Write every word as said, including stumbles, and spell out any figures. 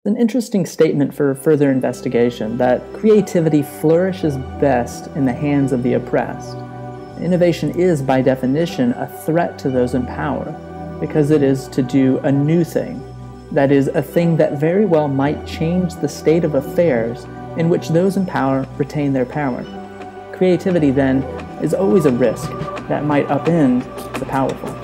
An interesting statement for further investigation that creativity flourishes best in the hands of the oppressed. Innovation is, by definition, a threat to those in power, because it is to do a new thing, that is, a thing that very well might change the state of affairs in which those in power retain their power. Creativity, then, is always a risk that might upend the powerful.